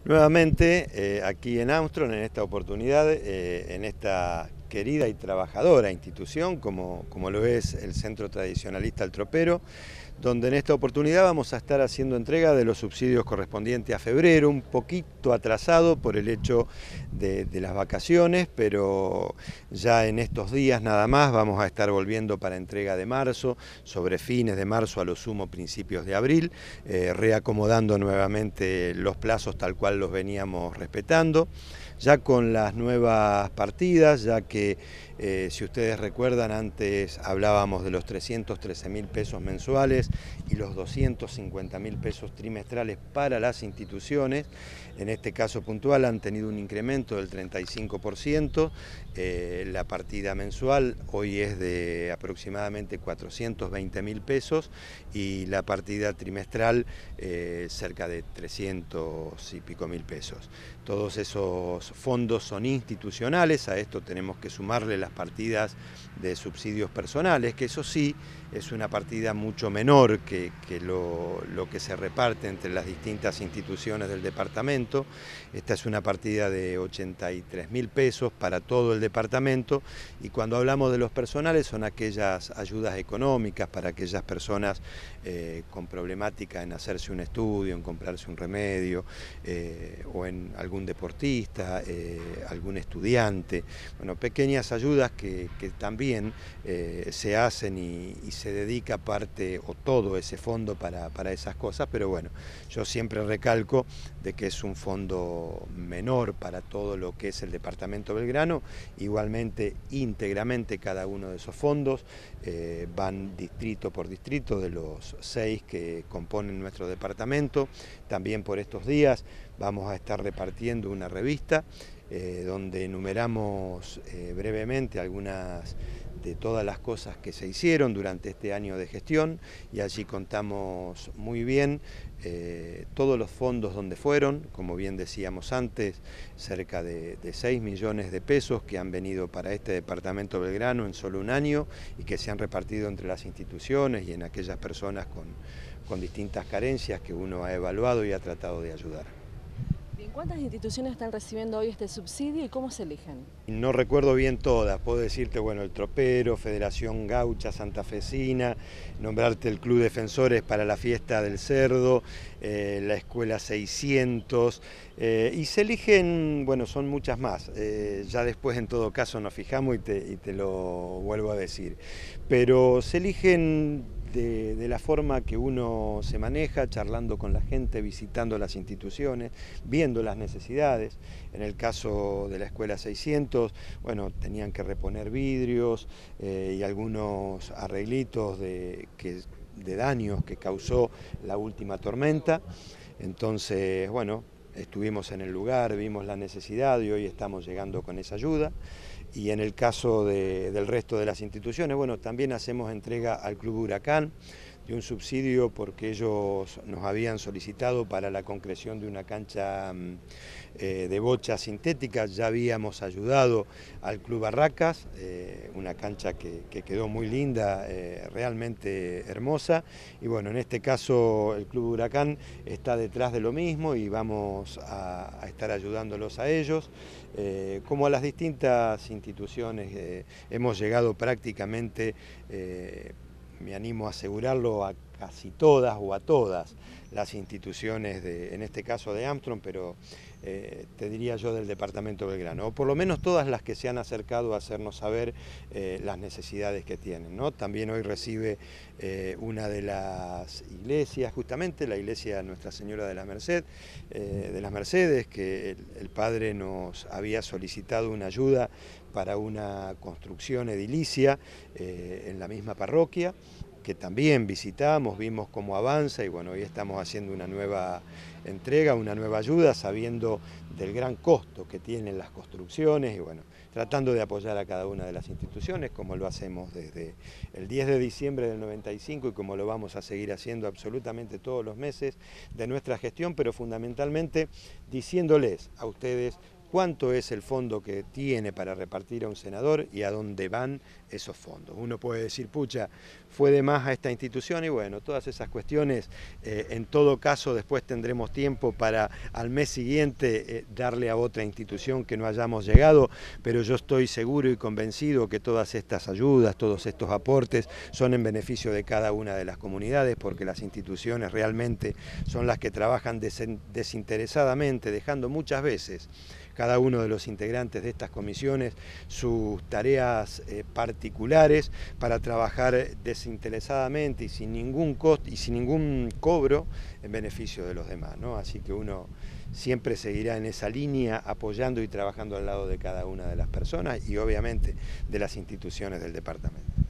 Nuevamente, aquí en Armstrong, en esta oportunidad, en esta querida y trabajadora institución, como lo es el Centro Tradicionalista El Tropero, donde en esta oportunidad vamos a estar haciendo entrega de los subsidios correspondientes a febrero, un poquito atrasado por el hecho de las vacaciones, pero ya en estos días nada más vamos a estar volviendo para entrega de marzo, sobre fines de marzo a lo sumo principios de abril, reacomodando nuevamente los plazos tal cual los veníamos respetando, ya con las nuevas partidas, ya que si ustedes recuerdan, antes hablábamos de los 313.000 pesos mensuales y los 250.000 pesos trimestrales para las instituciones. En este caso puntual han tenido un incremento del 35%. La partida mensual hoy es de aproximadamente 420.000 pesos y la partida trimestral cerca de 300 y pico mil pesos. Todos esos fondos son institucionales, a esto tenemos que sumarle las partidas de subsidios personales, que eso sí es una partida mucho menor que lo que se reparte entre las distintas instituciones del departamento. Esta es una partida de 83.000 pesos para todo el departamento, y cuando hablamos de los personales son aquellas ayudas económicas para aquellas personas con problemática en hacerse un estudio, en comprarse un remedio, o en algún deportista, algún estudiante. Bueno, pequeñas ayudas que también se hacen y se dedica parte o todo ese fondo para esas cosas, pero bueno, yo siempre recalco de que es un fondo menor para todo lo que es el departamento Belgrano. Igualmente, íntegramente cada uno de esos fondos van distrito por distrito de los 6 que componen nuestro departamento. También por estos días vamos a estar repartiendo una revista donde enumeramos brevemente algunas de todas las cosas que se hicieron durante este año de gestión, y allí contamos muy bien todos los fondos donde fueron, como bien decíamos antes, cerca de 6 millones de pesos que han venido para este departamento Belgrano en solo un año y que se han repartido entre las instituciones y en aquellas personas con distintas carencias que uno ha evaluado y ha tratado de ayudar. Bien, ¿cuántas instituciones están recibiendo hoy este subsidio y cómo se eligen? No recuerdo bien todas, puedo decirte, bueno, el Tropero, Federación Gaucha, Santafesina, nombrarte el Club Defensores para la Fiesta del Cerdo, la Escuela 600, y se eligen, bueno, son muchas más, ya después en todo caso nos fijamos y te lo vuelvo a decir, pero se eligen de la forma que uno se maneja, charlando con la gente, visitando las instituciones, viendo las necesidades. En el caso de la Escuela 600, bueno, tenían que reponer vidrios y algunos arreglitos de daños que causó la última tormenta. Entonces, bueno, estuvimos en el lugar, vimos la necesidad y hoy estamos llegando con esa ayuda. Y en el caso del resto de las instituciones, bueno, también hacemos entrega al Club Huracán de un subsidio porque ellos nos habían solicitado para la concreción de una cancha de bocha sintética. Ya habíamos ayudado al Club Barracas, una cancha que quedó muy linda, realmente hermosa, y bueno, en este caso el Club Huracán está detrás de lo mismo y vamos a estar ayudándolos a ellos. Como a las distintas instituciones, hemos llegado prácticamente, me animo a asegurarlo, a casi todas o a todas las instituciones, en este caso de Armstrong, pero te diría yo del departamento Belgrano, o por lo menos todas las que se han acercado a hacernos saber las necesidades que tienen, ¿no? También hoy recibe una de las iglesias, justamente la iglesia Nuestra Señora de la Merced, de las Mercedes, que el padre nos había solicitado una ayuda para una construcción edilicia en la misma parroquia, que también visitamos, vimos cómo avanza, y bueno, hoy estamos haciendo una nueva entrega, una nueva ayuda, sabiendo del gran costo que tienen las construcciones, y bueno, tratando de apoyar a cada una de las instituciones, como lo hacemos desde el 10 de diciembre del 95 y como lo vamos a seguir haciendo absolutamente todos los meses de nuestra gestión, pero fundamentalmente diciéndoles a ustedes cuánto es el fondo que tiene para repartir a un senador y a dónde van esos fondos. Uno puede decir, pucha, fue de más a esta institución y bueno, todas esas cuestiones, en todo caso después tendremos tiempo para al mes siguiente darle a otra institución que no hayamos llegado, pero yo estoy seguro y convencido que todas estas ayudas, todos estos aportes son en beneficio de cada una de las comunidades, porque las instituciones realmente son las que trabajan desinteresadamente, dejando muchas veces cada uno de los integrantes de estas comisiones sus tareas particulares para trabajar desinteresadamente y sin ningún costo y sin ningún cobro en beneficio de los demás, ¿no? Así que uno siempre seguirá en esa línea apoyando y trabajando al lado de cada una de las personas y obviamente de las instituciones del departamento.